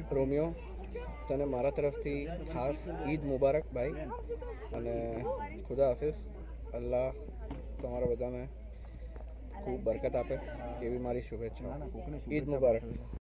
Romeo, તને મારા તરફથી ખાસ ઈદ મુબારક ભાઈ, અને ખુદા હાફિઝ. અલ્લાહ તમારા બધાને ખૂબ બરકત આપે એવી મારી શુભેચ્છા. ઈદ મુબારક.